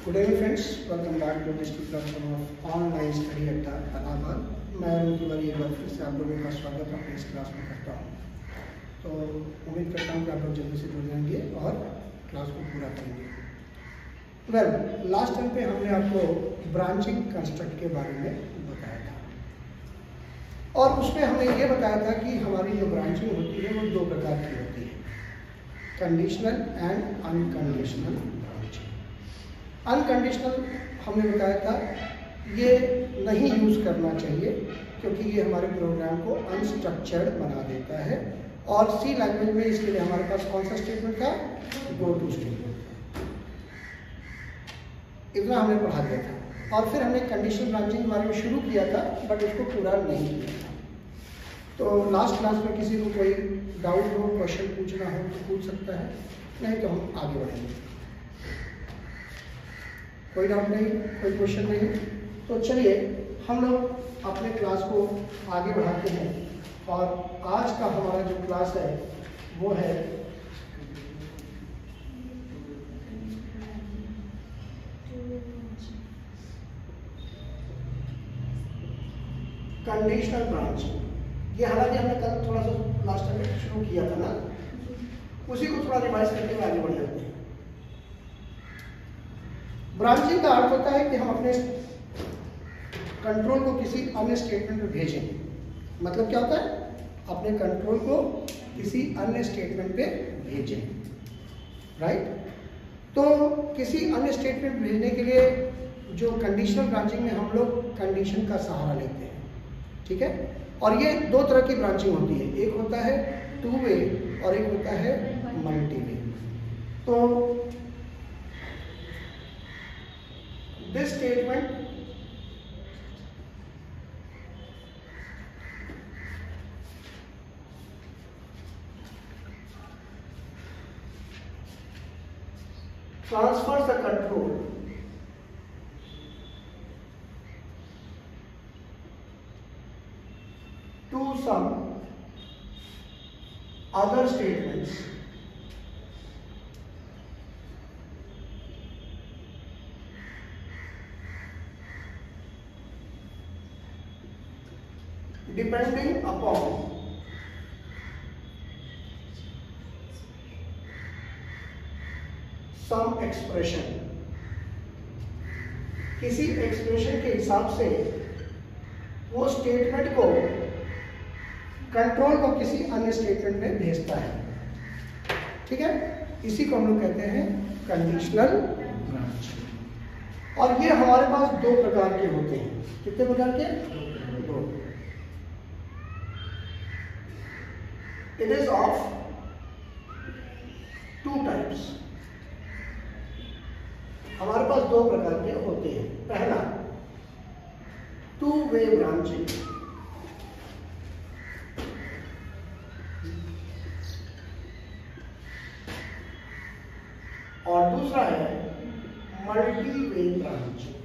Good evening friends, welcome back to this platform of online study at Allahabad। मैं उनकी बारी एक बार फिर से आप लोगों का स्वागत अपने इस क्लास में करता हूँ। तो उम्मीद करता हूँ कि आप लोग जल्दी से जुड़ जाएंगे और क्लास को पूरा करेंगे। लास्ट टाइम पे हमने आपको ब्रांचिंग कंस्ट्रक्ट के बारे में बताया था और उसमें हमने ये बताया था कि हमारी जो ब्रांचिंग होती है वो दो प्रकार की होती है, conditional and unconditional branching. Unconditional हमने बताया था ये नहीं यूज़ करना चाहिए क्योंकि ये हमारे प्रोग्राम को अनस्ट्रक्चर्ड बना देता है और सी लैंग्वेज में इसके लिए हमारे पास कौन सा स्टेटमेंट था, गो टू स्टेटमेंट। इतना हमने पढ़ा दिया था और फिर हमने कंडीशनल ब्रांचिंग के बारे में शुरू किया था बट उसको पूरा नहीं किया था। तो लास्ट क्लास में किसी को कोई डाउट हो, क्वेश्चन पूछना हो तो पूछ सकता है, नहीं तो हम आगे बढ़ेंगे। कोई डाउट नहीं, कोई क्वेश्चन नहीं, तो चलिए हम लोग अपने क्लास को आगे बढ़ाते हैं और आज का हमारा जो क्लास है वो है कंडीशनल ब्रांचिंग। ये हालांकि हमने कल थोड़ा सा लास्ट टाइम में शुरू किया था ना, उसी को थोड़ा रिवाइज करके हुए आगे बढ़ जाते हैं। ब्रांचिंग का अर्थ होता है कि हम अपने कंट्रोल को किसी अन्य स्टेटमेंट में भेजें। मतलब क्या होता है, अपने कंट्रोल को किसी अन्य स्टेटमेंट पे भेजें, राइट। तो किसी अन्य स्टेटमेंट भेजने के लिए जो कंडीशनल ब्रांचिंग में हम लोग कंडीशन का सहारा लेते हैं, ठीक है। और ये दो तरह की ब्रांचिंग होती है, एक होता है टू वे और एक होता है मल्टी वे। तो this statement transfers the control to some other statements depending upon some expression। किसी एक्सप्रेशन के हिसाब से वो स्टेटमेंट को, कंट्रोल को किसी अन्य स्टेटमेंट में भेजता है, ठीक है। इसी को हम लोग कहते हैं कंडीशनल ब्रांचिंग। और ये हमारे पास दो प्रकार के होते हैं। कितने प्रकार के? दो। It is of two types। हमारे पास दो प्रकार के होते हैं। पहला टू वे ब्रांचिंग और दूसरा है मल्टी वे ब्रांचिंग,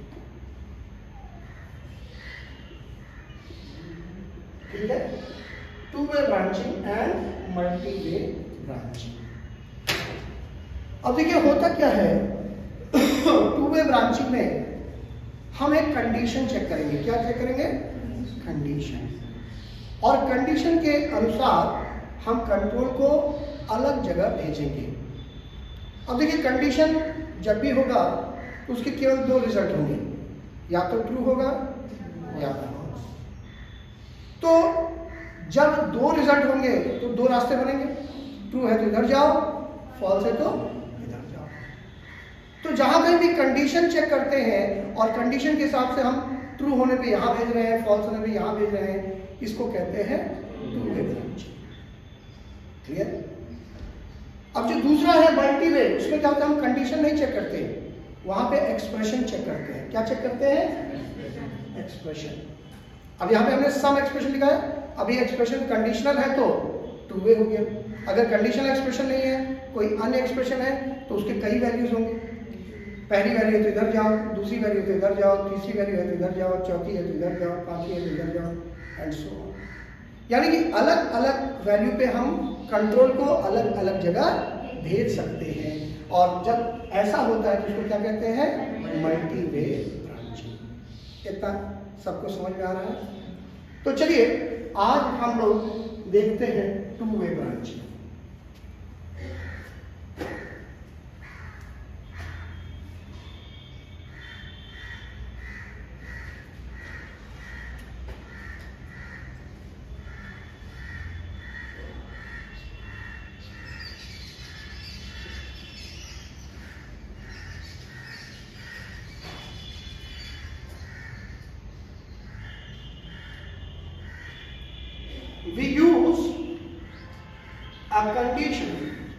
ठीक है। Two way branching and multi way branching. अब देखिए होता क्या है, टू वे ब्रांचिंग में हम एक कंडीशन चेक करेंगे। क्या चेक करेंगे? कंडीशन। और कंडीशन के अनुसार हम कंट्रोल को अलग जगह भेजेंगे। अब देखिए कंडीशन जब भी होगा तो उसके केवल दो रिजल्ट होंगे, या तो ट्रू होगा या फॉल्स। तो जब दो रिजल्ट होंगे तो दो रास्ते बनेंगे, ट्रू है तो इधर जाओ, फॉल्स है तो इधर जाओ। तो जहां कहीं भी कंडीशन चेक करते हैं और कंडीशन के हिसाब से हम ट्रू होने पे यहां भेज रहे हैं, फॉल्स होने पे यहां भेज रहे हैं, इसको कहते हैं टू वे ब्रांचिंग। क्लियर? अब जो दूसरा है मल्टी वे, उसमें क्या होता है, हम कंडीशन नहीं चेक करते, वहां पे एक्सप्रेशन चेक करते हैं। क्या चेक करते हैं? एक्सप्रेशन। अब यहाँ पे हमने सम एक्सप्रेशन लिखा है। अभी एक्सप्रेशन कंडीशनल है तो टू वे हो गया। अगर कंडीशनल एक्सप्रेशन नहीं है, कोई अन्य एक्सप्रेशन है, तो उसके कई वैल्यूज होंगे। पहली वैल्यू है तो इधर जाओ, दूसरी वैल्यू है तो इधर जाओ, तीसरी वैल्यू है तो इधर जाओ, चौथी है तो इधर जाओ, पांचवी है तो इधर जाओ, एंड सो ऑन। यानी कि अलग अलग वैल्यू पे हम कंट्रोल को अलग अलग जगह भेज सकते हैं। और जब ऐसा होता है तो उसको क्या कहते हैं? Multi way branching. इतना सबको समझ में आ रहा है? तो चलिए आज हम लोग देखते हैं two way branching. We use a condition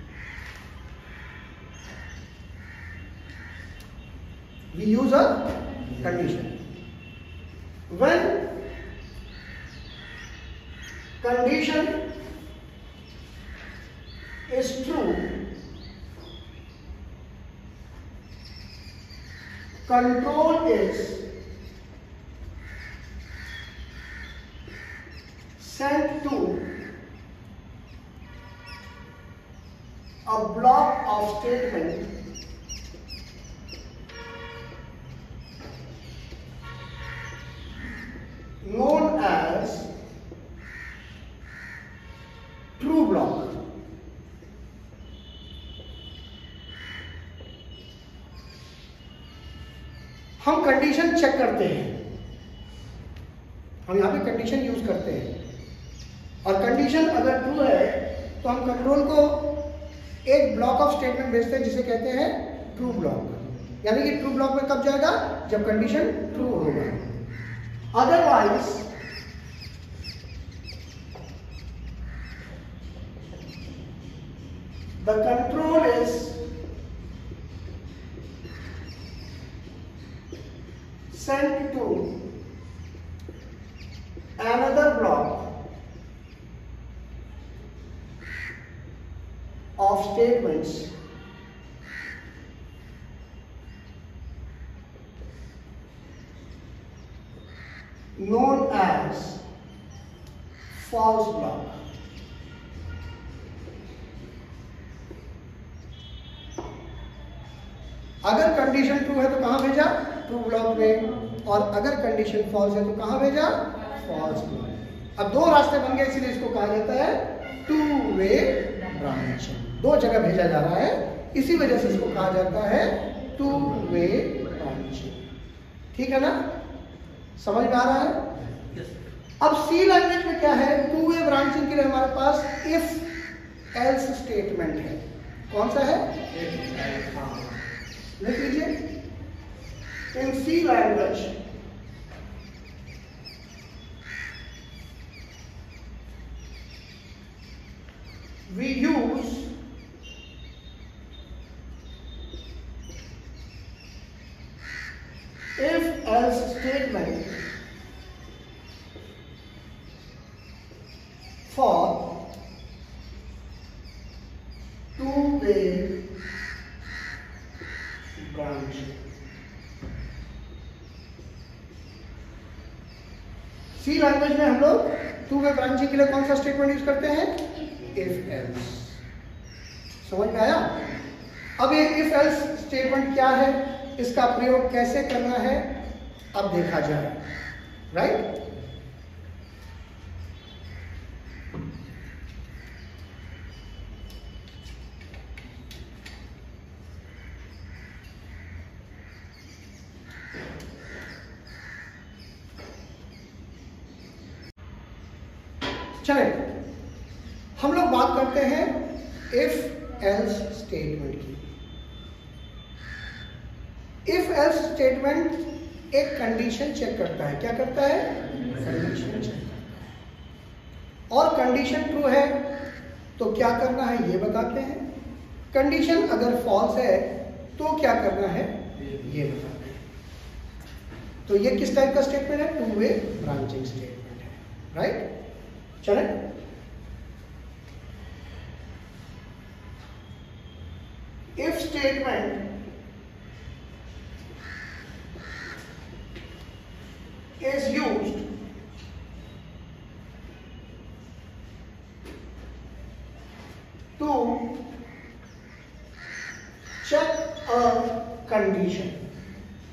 when condition is true, control is sent to a block of statement known as true block. हम कंडीशन चेक करते हैं, हम यहां पे कंडीशन यूज करते हैं, और कंडीशन अगर ट्रू है तो हम कंट्रोल को एक ब्लॉक ऑफ स्टेटमेंट भेजते हैं जिसे कहते हैं ट्रू ब्लॉक। यानी कि ट्रू ब्लॉक में कब जाएगा? जब कंडीशन ट्रू होगा। Otherwise the control is sent to another block of statements known as false block. अगर कंडीशन ट्रू है तो कहां भेजा? ट्रू ब्लॉक में, और अगर कंडीशन फॉल्स है तो कहां भेजा? False block. अब दो रास्ते बन गए, इसलिए इसको कहा जाता है टू वे ब्रांचिंग। दो जगह भेजा जा रहा है, इसी वजह से इसको कहा जाता है टू वे ब्रांचिंग। ठीक है ना? समझ में आ रहा है? अब सी लैंग्वेज में क्या है? टू वे ब्रांचिंग के लिए हमारे पास इफ एल्स स्टेटमेंट है। कौन सा है? लिख लीजिए। In C language we use if else statement for two way branching। C language में हम लोग टू वे ब्रांचिंग के लिए कौन सा स्टेटमेंट यूज करते हैं? If else. समझ में आया? अब ये इफ एल्स स्टेटमेंट क्या है, इसका प्रयोग कैसे करना है, अब देखा जाए। राइट? चले, हम लोग बात करते हैं इफ एल्स स्टेटमेंट की। इफ एल्स स्टेटमेंट एक कंडीशन चेक करता है। क्या करता है? कंडीशन चेक करता है। और कंडीशन ट्रू है तो क्या करना है ये बताते हैं। कंडीशन अगर फॉल्स है तो क्या करना है ये बताते हैं। तो ये किस टाइप का स्टेटमेंट है? टू वे ब्रांचिंग स्टेटमेंट है। राइट? चले, if statement is used to check a condition,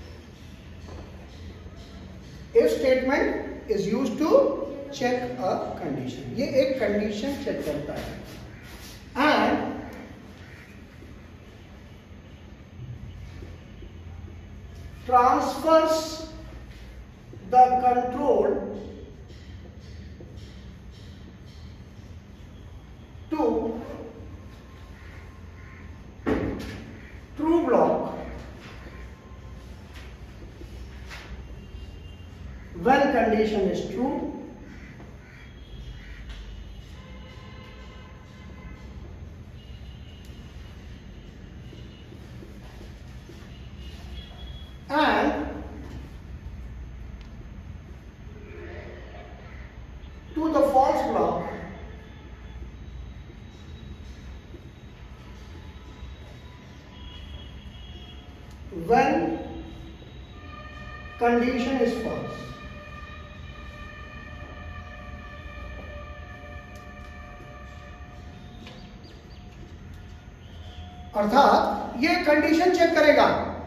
is used to check a condition. ये एक कंडीशन चेक करता है। And transfers the control to true block when condition is true and to the false block when condition is false। अर्थात ये condition check करेगा।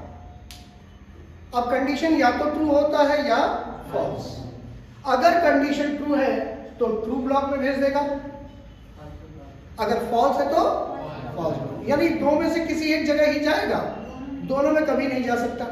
अब condition या तो ट्रू होता है या फॉल्स। अगर कंडीशन ट्रू है तो ट्रू ब्लॉक में भेज देगा, अगर फॉल्स है तो फॉल्स। यानी दो में से किसी एक जगह ही जाएगा, दोनों में कभी नहीं जा सकता।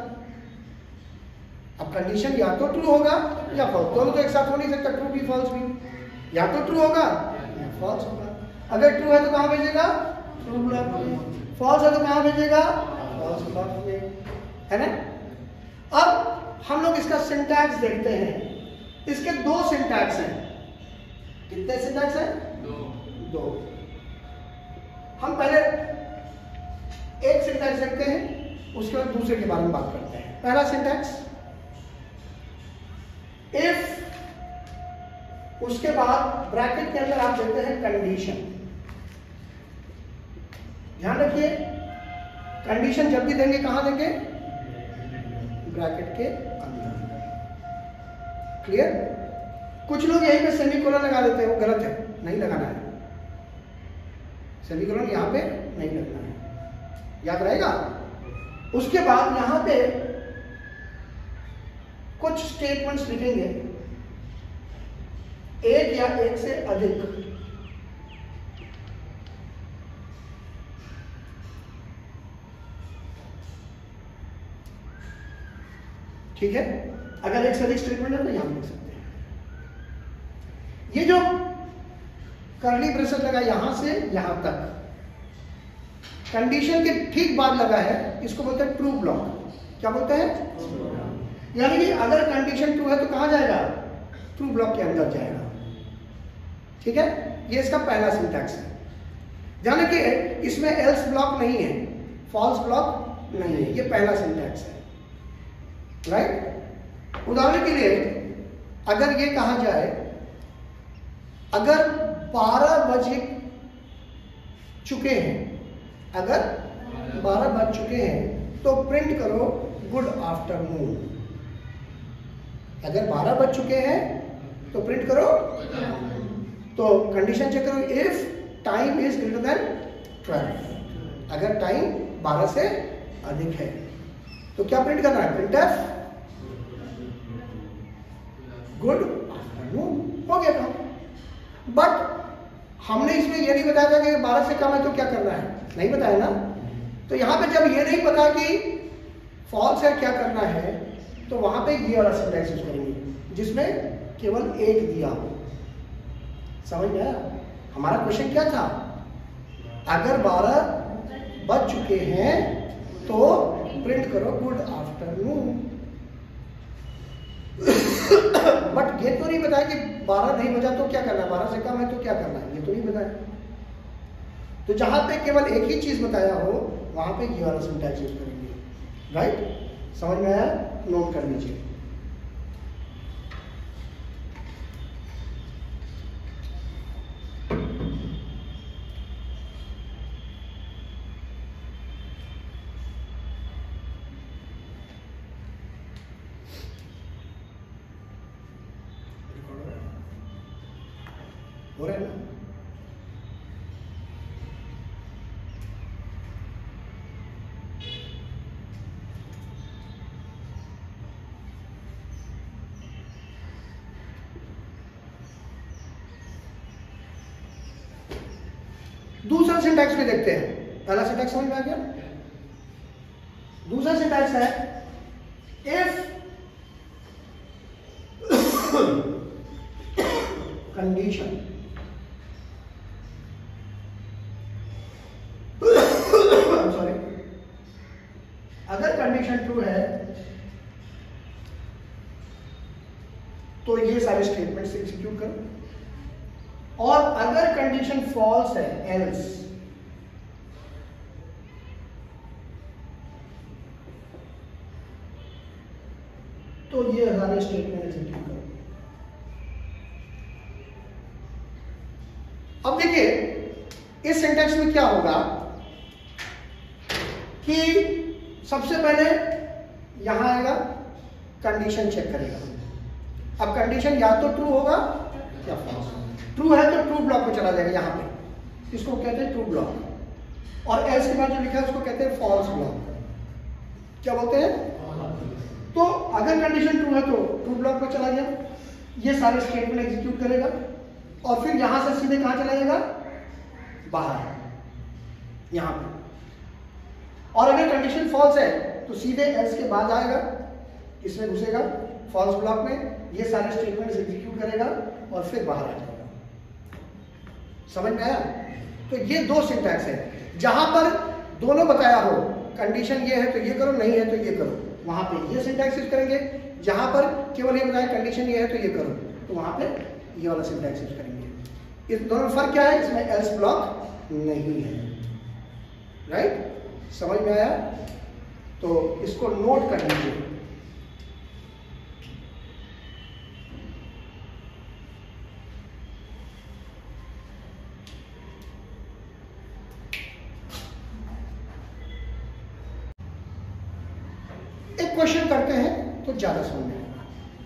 अब कंडीशन या तो ट्रू होगा या फॉल्स, दोनों तो एक साथ हो नहीं सकता, ट्रू भी फॉल्स भी। या तो ट्रू होगा या फॉल्स होगा। अगर ट्रू है तो कहां भेजेगा? ट्रू ब्लॉक में। फॉल्स है तो कहां भेजेगा? फॉल्स ब्लॉक में, है ना। अब हम लोग इसका सिंटैक्स देखते हैं। इसके दो सिंटैक्स हैं। कितने सिंटैक्स हैं? दो। हम पहले एक सिंटैक्स देखते हैं, उसके बाद दूसरे के बारे में बात करते हैं। पहला सिंटैक्स, इफ, उसके बाद ब्रैकेट के अंदर आप देते हैं कंडीशन। ध्यान रखिए, कंडीशन जब भी देंगे कहां देंगे? ब्रैकेट के अंदर। क्लियर? कुछ लोग यहीं पे सेमीकोलन लगा देते हैं, वो गलत है, नहीं लगाना है। सेमीकोलन यहां पे नहीं लगना है, याद रहेगा। उसके बाद यहां पे कुछ स्टेटमेंट्स लिखेंगे, एक या एक से अधिक। ठीक है, अगर एक से अधिक स्टेटमेंट है तो यहां लिख सकते हैं। ये जो कर्ली ब्रेसेस लगा यहां से यहां तक, कंडीशन के ठीक बाद लगा है, इसको बोलते हैं ट्रू ब्लॉक। क्या बोलते हैं? यानी कि अगर कंडीशन ट्रू है तो कहां जाएगा? ट्रू ब्लॉक के अंदर जाएगा। ठीक है, ये इसका पहला सिंटैक्स है। ध्यान रखिए, इसमें एल्स ब्लॉक नहीं है, फॉल्स ब्लॉक नहीं है, ये पहला सिंटैक्स है। राइट? उदाहरण के लिए अगर ये कहा जाए, अगर 12 बज चुके हैं, अगर 12 बज चुके हैं तो प्रिंट करो गुड आफ्टरनून। अगर 12 बज चुके हैं तो प्रिंट करो, तो कंडीशन चेक करो, if time is greater than 12। अगर टाइम 12 से अधिक है तो क्या प्रिंट करना है? Printf good afternoon. हो गया काम। बट हमने इसमें यह नहीं बताया था कि 12 से कम है तो क्या करना है, नहीं बताया ना। तो यहां पे जब ये नहीं पता कि फॉल्स है क्या करना है, तो वहां पे ये वाला सिंटैक्स यूज करेंगे जिसमें केवल एक दिया हो। समझ में आया? हमारा क्वेश्चन क्या था? अगर 12 बज चुके हैं तो प्रिंट करो गुड आफ्टरनून। बट ये तो नहीं बताया कि 12 नहीं बजा तो क्या करना है, 12 से कम है तो क्या करना है, ये तो नहीं बताया। तो जहां पे केवल एक ही चीज बताया हो वहां पे ये वाला सिंटैक्स यूज करेंगे। राइट? समझ में आया? नोट कर लीजिए। हो रहा है ना? दूसरा सिंटैक्स भी देखते हैं। पहला सिंटैक्स समझ में आ गया। दूसरा सिंटैक्स है इफ कंडीशन सॉरी, अगर कंडीशन ट्रू है तो ये सारे स्टेटमेंट्स एग्जीक्यूट करो, और अगर कंडीशन फॉल्स है एल्स, तो ये सारे स्टेटमेंट एग्जीक्यूट करो। अब देखिए इस सिंटैक्स में क्या होगा कि सबसे पहले यहां आएगा, कंडीशन चेक करेगा। अब कंडीशन या तो ट्रू होगा या फॉल्स। ट्रू है तो ट्रू ब्लॉक में चला जाएगा, यहां पे इसको कहते हैं ट्रू ब्लॉक, और एल्स के बाद जो लिखा है उसको कहते हैं फॉल्स ब्लॉक। क्या बोलते हैं? तो अगर कंडीशन ट्रू है तो ट्रू ब्लॉक में चला गया, ये सारे स्टेटमेंट एग्जीक्यूट करेगा, और फिर यहां से सीधे कहां चला जाएगा? बाहर, यहां पे। और अगर कंडीशन फॉल्स है तो सीधे एल्स के बाद आएगा, इसमें घुसेगा फॉल्स ब्लॉक में, ये सारे स्टेटमेंट्स एग्जीक्यूट करेगा और फिर बाहर आ जाएगा। समझ में आया? तो ये दो सिंटैक्स है, जहां पर दोनों बताया हो, कंडीशन ये है तो ये करो, नहीं है तो ये करो, वहां पे ये सिंटैक्स यूज करेंगे। जहां पर केवल ये बताया कंडीशन ये है तो ये करो, तो वहां पे ये वाला सिंटैक्स यूज करेंगे। इस दोनों में फर्क क्या है? इसमें एल्स ब्लॉक नहीं है। राइट? समझ में आया? तो इसको नोट कर लीजिए। एक क्वेश्चन करते हैं तो ज्यादा समझ में आएगा।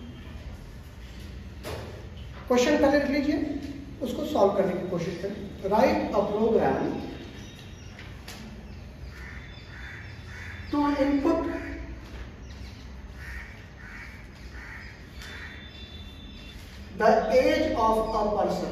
क्वेश्चन पहले लिख लीजिए, उसको सॉल्व करने की कोशिश करें। Write a program to input the age of a person.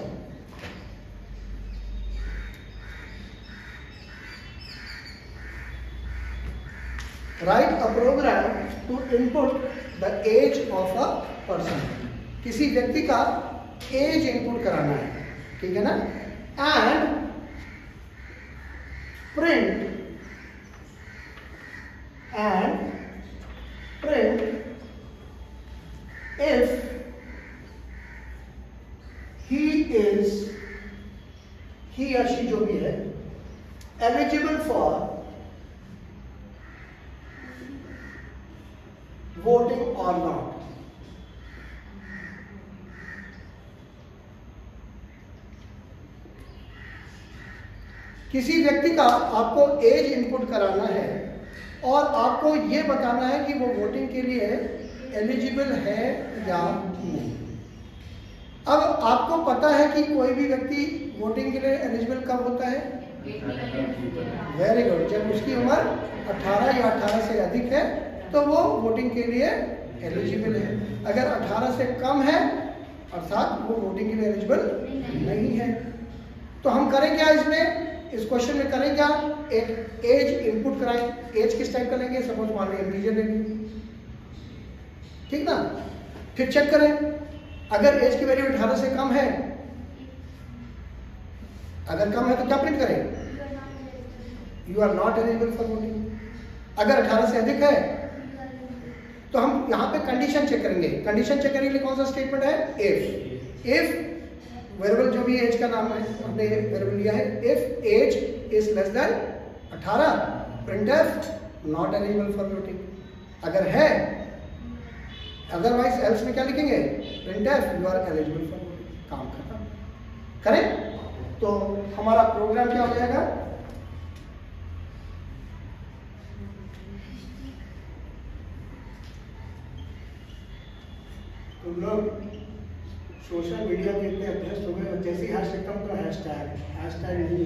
Write a program to input the age of a person. किसी व्यक्ति का एज इनपुट कराना है, ठीक है ना? And print if he or she जो भी है eligible for voting or not। किसी व्यक्ति का आपको एज इनपुट कराना है और आपको ये बताना है कि वो वोटिंग के लिए एलिजिबल है या नहीं। अब आपको पता है कि कोई भी व्यक्ति वोटिंग के लिए एलिजिबल कब होता है? वेरी गुड, जब उसकी उम्र 18 या 18 से अधिक है तो वो वोटिंग के लिए एलिजिबल है। अगर 18 से कम है अर्थात वो वोटिंग के लिए एलिजिबल नहीं है। तो हम करें क्या इसमें? इस क्वेश्चन में करें क्या? एक एज इनपुट कराएं। एज किस टाइप का लेंगे? सपोज मान लें इंटीजर लेंगे, ठीक ना? फिर चेक करें, अगर एज की वैल्यू 18 से कम है, अगर कम है तो क्या प्रिंट करें? You are not eligible for voting. अगर 18 से अधिक है तो हम यहाँ पे कंडीशन चेक करेंगे। कंडीशन चेक करने के लिए कौन सा स्टेटमेंट है? इफ वेरिएबल जो भी एज का नाम है हमने वेरिएबल लिया है, if age is less than 18 printf not eligible for voting. अगर है, अदरवाइज एल्स में क्या लिखेंगे? Printf you are eligible for voting. काम खत्म। करें तो हमारा प्रोग्राम क्या हो जाएगा? तुम लोग सोशल मीडिया के इतने अभ्यस्त हो गए, जैसे हैश लिखता हूँ तो हैशटैग नहीं,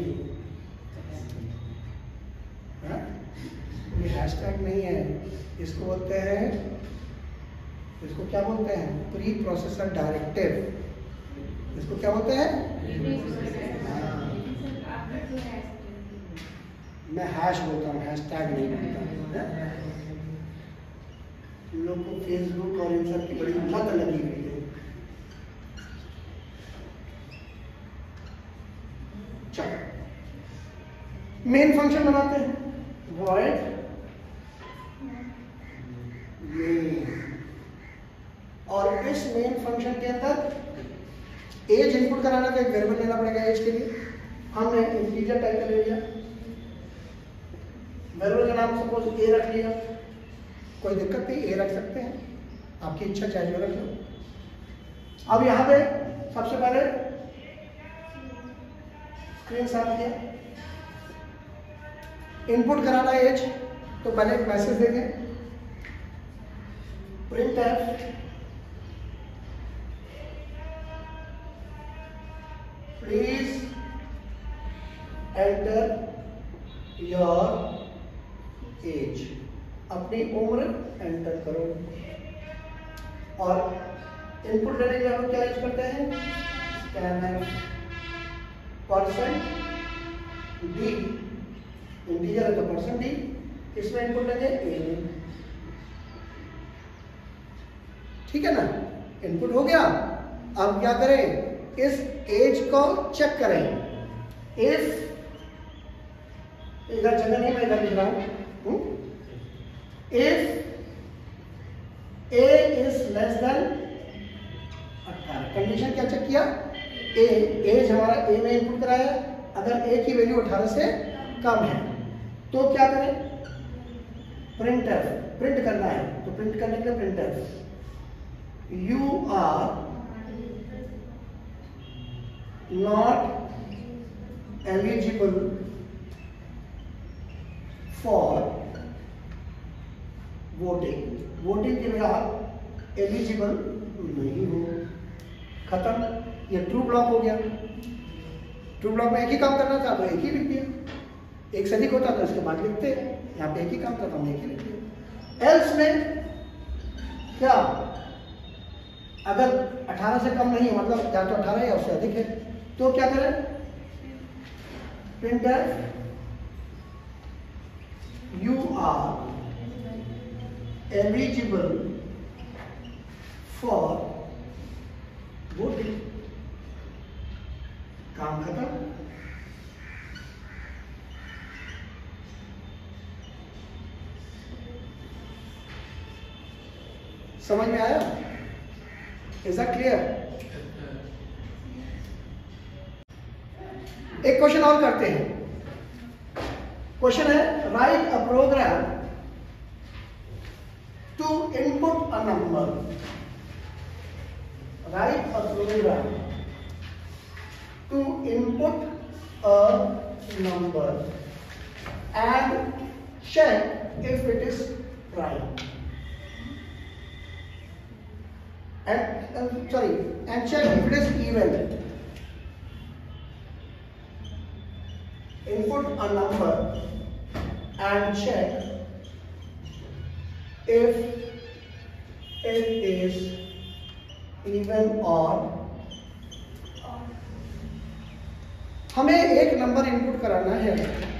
ये हैशटैग नहीं है, इसको बोलते हैं, इसको क्या बोलते हैं? Preprocessor directive. इसको क्या बोलते हैं? मैं हैश बोलता हूँ, हैश टैग नहीं बोलता। तुम लोग को फेसबुक और इन सब की बड़ी लत लगी हुई है। चलो मेन फंक्शन बनाते हैं, वॉइड मेन, और इस मेन फंक्शन के अंदर एज इनपुट कराना तो एक वेरिएबल लेना पड़ेगा एज के लिए। हमने इंटीजर टाइप का ले लिया, वेरिएबल का नाम सपोज ए रख लिया, कोई दिक्कत नहीं, ए रख सकते हैं, आपकी इच्छा चाहे जो रख लो। अब यहाँ पे सबसे पहले स्क्रीन साफ किया, इनपुट कराना है एज, तो पहले एक मैसेज देंगे, printf please enter your age, अपनी उम्र एंटर करो। और इनपुट लेने के हम क्या यूज करते हैं, स्कैनर परसेंट डी, इंटीजर है तो परसेंट डी, इसमें इनपुट लेंगे ए। ठीक है ना, इनपुट हो गया। अब क्या करें, इस एज को चेक करें। इफ इधर जगह नहीं, मैं इधर लिख रहा हूं, if a is less than 18, condition क्या चेक किया, ए, एज हमारा ए में इनपुट कराया, अगर ए की वैल्यू 18 से कम है तो क्या करें, प्रिंट एफ, प्रिंट करना है तो प्रिंट करने के लिए printf, you are not eligible for voting, voting के लिए आप एलिजिबल नहीं हो। खत्म, ये ट्रू ब्लॉक हो गया। ट्रू ब्लॉक में एक ही काम करना था तो एक ही लिख दिया, एक से अधिक होता तो इसके बाद लिखते, यहाँ पे एक ही काम था तो हमने एक ही लिख दिया। एल्स में क्या, अगर 18 से कम नहीं है, मतलब या तो 18 या उससे अधिक है, तो क्या करें, printf you are eligible for voting, काम खत्म। समझ में आया, इज दैट क्लियर? एक क्वेश्चन और करते हैं। क्वेश्चन है, write a program to input a number, write a program to input a number and check if it is prime, and check if it is even. Input a number and check if it is even or odd. हमें एक number input कराना है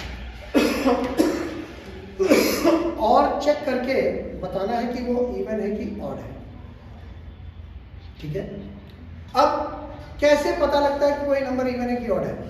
और check करके बताना है कि वो इवन है कि ऑड है। ठीक है, अब कैसे पता लगता है कि कोई नंबर इवन है कि ऑड है?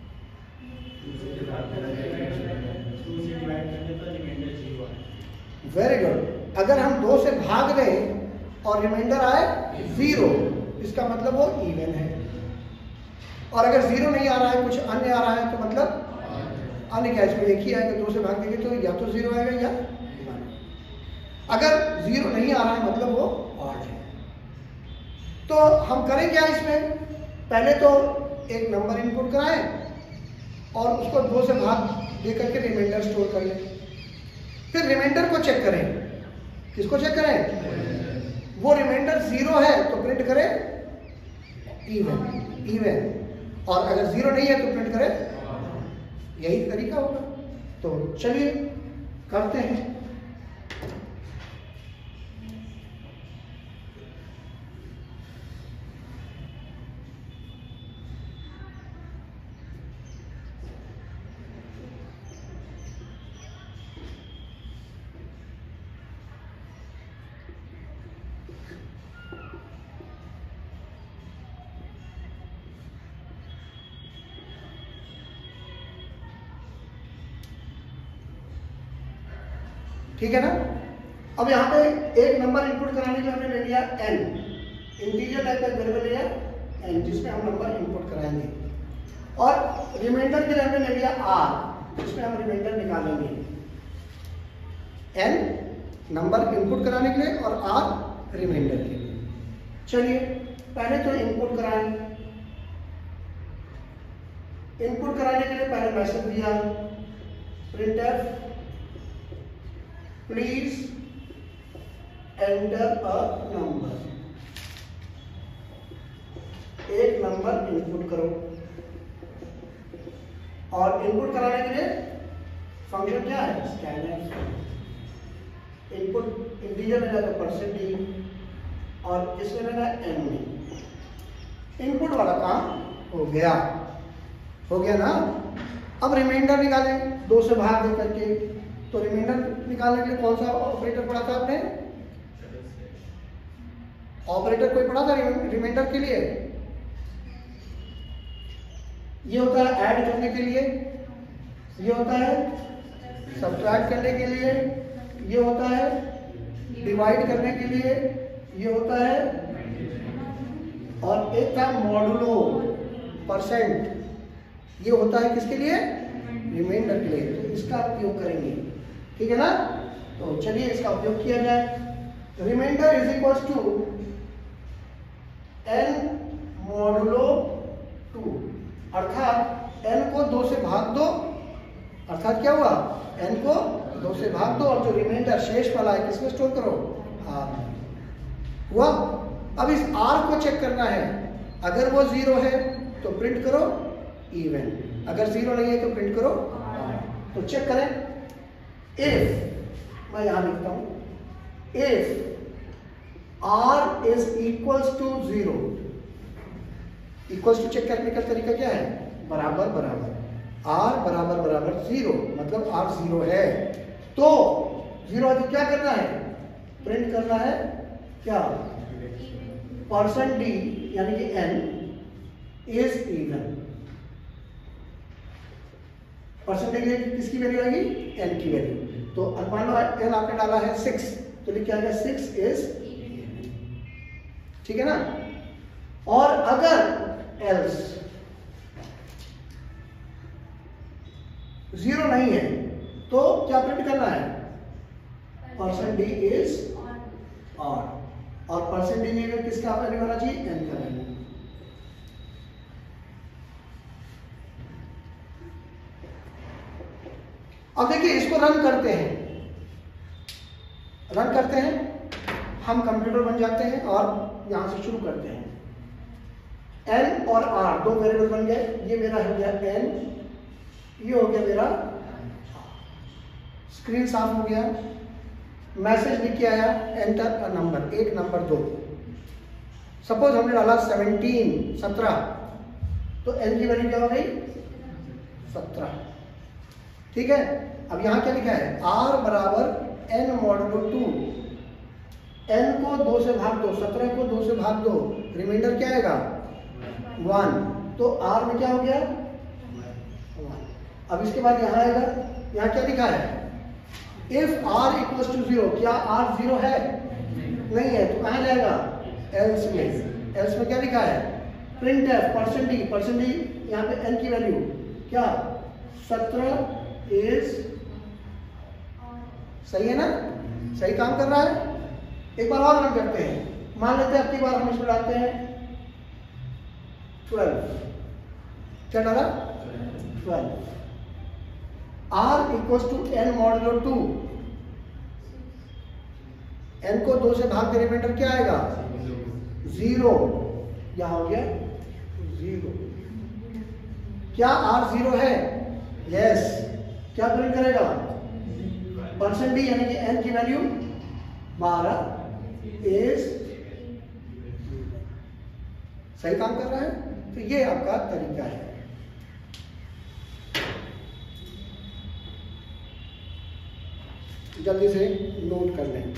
Very good. अगर हम 2 से भाग दें और रिमाइंडर आए 0, इसका मतलब वो इवन है। और अगर 0 नहीं आ रहा है, कुछ अन्य आ रहा है, तो मतलब अन्य क्या, इसमें एक ही आएगा। 2 से भाग देंगे तो या तो 0 आएगा या 1। अगर 0 नहीं आ रहा है मतलब वो ऑड है। तो हम करें क्या इसमें, पहले तो एक नंबर इनपुट कराएं और उसको 2 से भाग दे करके रिमाइंडर स्टोर कर लें। फिर रिमाइंडर को चेक करें। किसको चेक करें? वो रिमाइंडर 0 है तो प्रिंट करें इवन, और अगर 0 नहीं है तो प्रिंट करें। यही तरीका होगा। तो चलिए करते हैं। ठीक है ना। अब यहाँ पे एक नंबर इनपुट कराने के लिए हमने ले लिया n, इंटीजर टाइप का वेरिएबल लिया n, जिसमें हम नंबर इनपुट कराएंगे, और रिमाइंडर के लिए हमने ले लिया r, जिसमें हम रिमाइंडर निकालेंगे। n नंबर इनपुट कराने के लिए और r रिमाइंडर के लिए। चलिए पहले तो इनपुट कराएं। इनपुट कराने के लिए पहले मैसेज दिया printf please enter a number, एक नंबर इनपुट करो। और इनपुट कराने के लिए फंक्शन क्या है, स्कैनफ। इनपुट इंटीजर में जाता %d और इसमें लेना n। इनपुट वाला काम हो गया ना। अब रिमाइंडर निकालें 2 से भाग दे करके। तो रिमाइंडर निकालने के लिए कौन सा ऑपरेटर पढ़ा था आपने? ऑपरेटर कोई पढ़ा था रिमाइंडर के लिए? ये होता है ऐड करने के लिए, ये होता है सब्ट्रैक्ट करने के लिए, ये होता है डिवाइड करने के लिए, ये होता है, और एक था मॉडुलो %, ये होता है किसके लिए? रिमाइंडर के लिए। तो इसका उपयोग करेंगे, ठीक है ना। तो चलिए इसका उपयोग किया जाए। Remainder is equal to n modulo 2, अर्थात n को 2 से भाग दो, अर्थात क्या हुआ, n को 2 से भाग दो, और जो रिमाइंडर शेष वाला है किसमें स्टोर करो, r हुआ। अब इस r को चेक करना है, अगर वो 0 है तो प्रिंट करो इवन, अगर 0 नहीं है तो प्रिंट करो r। तो चेक करें, इफ, मैं यहां लिखता हूं, if r is equals to 0, equals to check करने का तरीका क्या है, बराबर बराबर, r बराबर बराबर 0, मतलब r 0 है। तो 0 है तो क्या करना है, प्रिंट करना है क्या, %d यानी कि n इज इवन। % किसकी वैल्यू आएगी, n की वैल्यू। तो मान लो n आपने डाला है 6, तो लिख के आएगा 6 इज, ठीक है ना। और अगर एल्स 0 नहीं है तो क्या प्रिंट करना है, %d इज r, और %d किसका वैल्यू होना चाहिए, n का वैल्यू। अब देखिए इसको रन करते हैं, हम कंप्यूटर बन जाते हैं और यहां से शुरू करते हैं। n और r 2 वेरिएबल बन गए, ये मेरा हो गया n, ये हो गया मेरा, स्क्रीन साफ हो गया। मैसेज लिख के आया एंटर अ नंबर, एक नंबर 2। सपोज हमने डाला 17, तो n की वैल्यू क्या हो गई, 17, ठीक है। अब यहां क्या लिखा है, r बराबर n मॉडुलो 2, n को 2 से भाग दो, 17 को 2 से भाग दो, रिमाइंडर क्या आएगा 1, तो r में क्या हो गया 1। अब इसके बाद यहां आएगा, यहां क्या लिखा है, इफ r इक्वल्स टू 0, क्या r 0 है, नहीं है, तो कहां जाएगा, एल्स में। एल्स में क्या लिखा है, printf %d यहाँ पे n की वैल्यू क्या 17 इज, सही है ना, सही काम कर रहा है। एक बार और रन करते हैं, मान लेते हैं अब की बार हम इसमें डालते हैं 12, क्या डाला 12, r equals to n modulo 2, n को 2 से भाग के रिमाइंडर क्या आएगा 0, यहां हो गया 0। क्या r 0 है, यस, क्या प्रिंट करेगा, %d यानी कि n की वैल्यू 12 इज, सही काम कर रहा है। तो ये आपका तरीका है। जल्दी से नोट कर लें।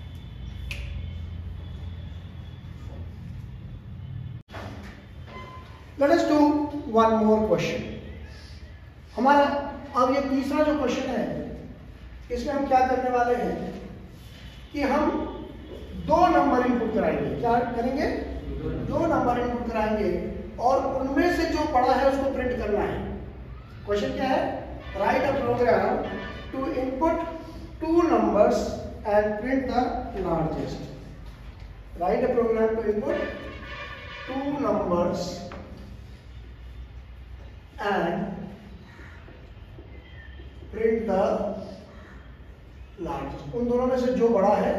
Let us do one more question। हमारा अब ये तीसरा जो क्वेश्चन है, इसमें हम क्या करने वाले हैं कि हम 2 नंबर इनपुट कराएंगे। क्या करेंगे? 2 नंबर इनपुट कराएंगे और उनमें से जो बड़ा है उसको प्रिंट करना है। क्वेश्चन क्या है? Write a program to input 2 numbers and print the largest. Write a program to input 2 numbers and print the largest. उन दोनों में से जो बड़ा है,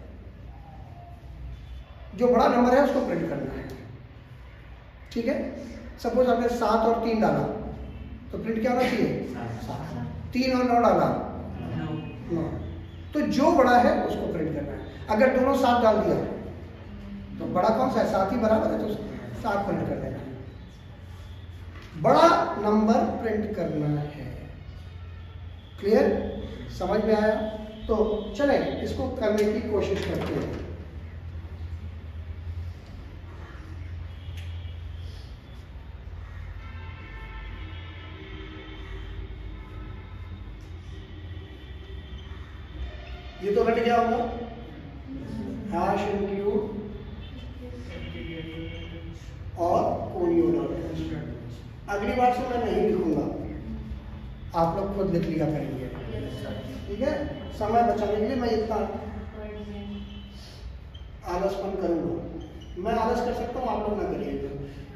जो बड़ा नंबर है उसको प्रिंट करना है। ठीक है? सपोज आपने 7 और 3 डाला तो प्रिंट क्या होना चाहिए? 7। 3 और 9 डाला 9। तो जो बड़ा है उसको प्रिंट करना है। अगर दोनों 7 डाल दिया तो बड़ा कौन सा है? 7 ही बराबर है, तो 7 प्रिंट कर देना है। बड़ा नंबर प्रिंट करना है। क्लियर? समझ में आया? तो चलें इसको करने की कोशिश करते हैं। ये तो घट गया होगा। हैश इंक्लूड और कोनियो डॉट। अगली बार से मैं नहीं लिखूंगा, आप लोग खुद लिख लिया करेंगे। ठीक है? समय बचाने के लिए मैं इतना आलसपन करूंगा। मैं आलस कर सकता हूँ, आप लोग ना करिएगा।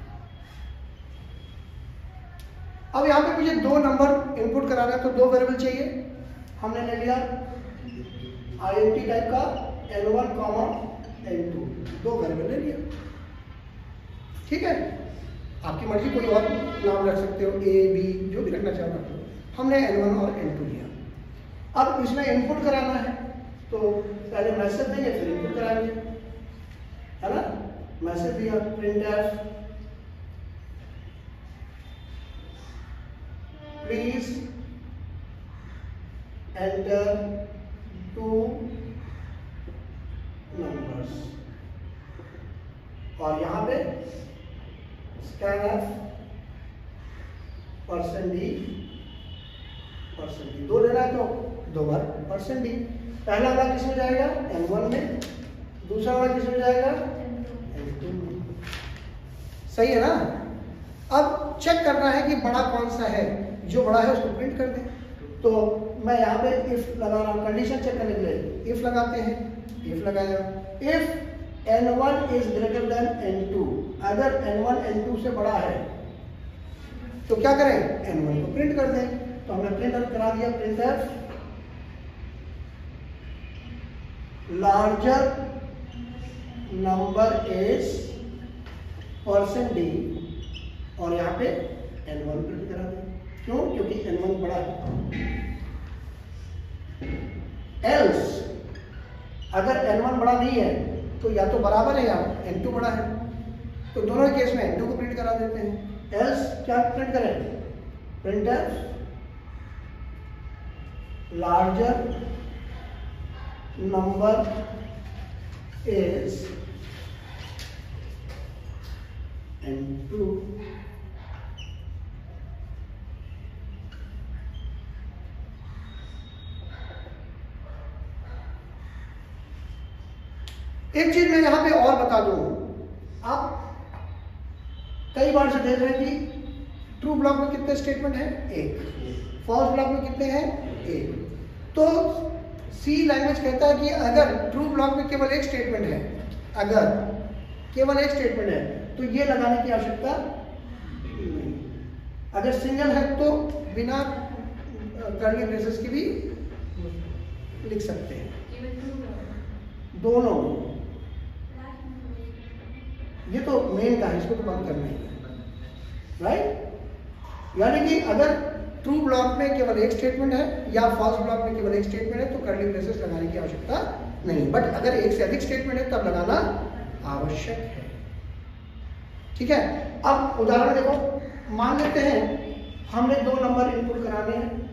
अब यहाँ पे मुझे 2 नंबर इनपुट कराना है तो 2 वेरिएबल चाहिए। हमने ले लिया INT टाइप का N1, N2, 2 वेरिएबल ले लिया। ठीक है? आपकी मर्जी, कोई और नाम रख सकते हो, A, B, जो भी रखना चाहो। हमने N1 और N2 लिया। अब इसमें इनपुट कराना है तो पहले मैसेज देंगे फिर इनपुट कराएंगे, है ना? मैसेज दिया printf प्लीज एंटर 2 numbers और यहाँ पे scanf %d 2 लेना है तो 2 बार %d। पहला वाला किस में जाएगा? N1 में। दूसरा वाला किस में जाएगा? N2 में। सही है ना? अब चेक करना है कि बड़ा कौन सा है। जो बड़ा है उसको प्रिंट कर दें। तो मैं यहाँ पे इफ लगा रहा हूँ, कंडीशन चेक करने के लिए इफ लगाते हैं। इफ लगाया, if N1 is greater then N2, अगर N1 N2 से बड़ा है तो क्या करें? N1 को प्रिंट कर दें। तो हमने प्रिंट करा दिया, printf larger number is %d और यहाँ पे N1 प्रिंट करा दें। क्यों? क्योंकि N1 बड़ा है। Else अगर N1 बड़ा नहीं है तो या तो बराबर है या N2 बड़ा है, तो दोनों केस में N2 को प्रिंट करा देते हैं। Else क्या प्रिंट करें? printf larger number is N2 एक चीज मैं यहां पे और बता दूं, आप कई बार से देख रहे हैं कि ट्रू ब्लॉक में कितने स्टेटमेंट हैं? 1। फॉल्स ब्लॉक में कितने हैं? 1। तो सी लैंग्वेज कहता है कि अगर ट्रू ब्लॉक में केवल एक स्टेटमेंट है, अगर केवल एक स्टेटमेंट है तो ये लगाने की आवश्यकता नहीं। अगर सिंगल है तो बिना कर्ली ब्रेसेस के भी लिख सकते हैं। दोनों, ये तो मेन का है, इसको तो बंद करना है, राइट? यानी कि अगर ट्रू ब्लॉक में केवल एक स्टेटमेंट है या फॉल्स ब्लॉक में केवल एक स्टेटमेंट है तो कर्ली ब्रेसेस लगाने की आवश्यकता नहीं, बट अगर एक से अधिक स्टेटमेंट है तब लगाना आवश्यक है। ठीक है? अब उदाहरण देखो, मान लेते हैं हमने 2 नंबर इनपुट कराने हैं।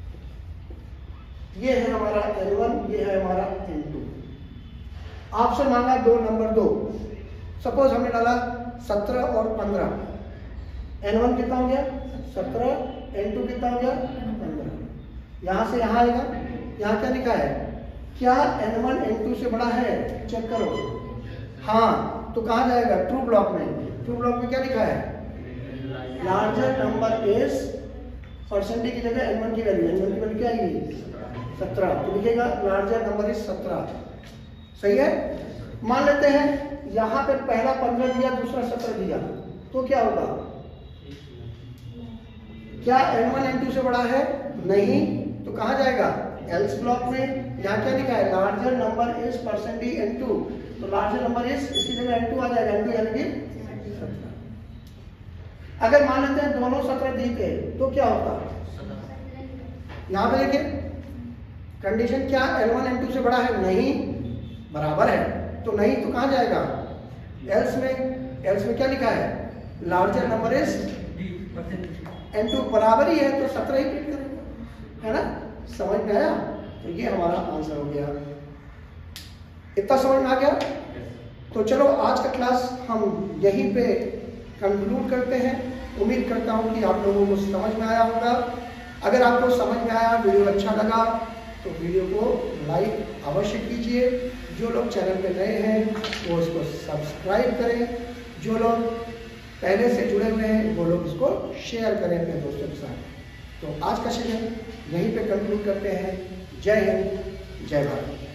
ये है हमारा N1, ये है हमारा N2। आपसे मांगा 2 नंबर 2। सपोज हमने डाला 17 और 15। N1 कितना हो गया? 17। N2 कितना हो गया? 15। यहां से यहां आएगा यहाँ क्या लिखा है, क्या n1 n2 से बड़ा है, चेक करो। हाँ, तो कहाँ जाएगा, ट्रू ब्लॉक में। ट्रू ब्लॉक में क्या लिखा है, लार्जर नंबर इज, परसेंटेज की जगह n1 की वैल्यू क्या आएगी, 17, तो लिखेगा लार्जर नंबर इज 17। सही है। मान लेते हैं यहाँ पे पहला 15 दिया, दूसरा 17 दिया, तो क्या होगा, क्या n1 n2 से बड़ा है, नहीं, तो कहाँ जाएगा, एल्स ब्लॉक में। यहाँ क्या लिखा है, larger number is percentage n2, तो लार्जर नंबर इज, इसकी जगह n2 आ जाएगा, n2 यानी कि 17। अगर मान लेते हैं दोनों 17 दी थे तो क्या होता, यहाँ पे देखिए कंडीशन क्या, L1 L2 से बड़ा है, नहीं, बराबर है, तो नहीं, तो कहाँ जाएगा, एल्स में। एल्स में क्या लिखा है, लार्जर नंबर इज n2, बराबर ही है, तो 17 ही प्रिंट करेगा, है ना। समझ में आया, तो ये हमारा आंसर हो गया। इतना समझ में आ गया। तो चलो आज का क्लास हम यहीं पे कंक्लूड करते हैं। उम्मीद करता हूँ कि आप लोगों को समझ में आया होगा। अगर आपको समझ में आया, वीडियो अच्छा लगा, तो वीडियो को लाइक अवश्य कीजिए। जो लोग चैनल पे नए हैं वो इसको सब्सक्राइब करें, जो लोग पहले से जुड़े हुए हैं वो लोग इसको शेयर करें अपने दोस्तों के साथ। तो आज का सेशन यहीं पे कंक्लूड करते हैं। जय हिंद, जय भारत।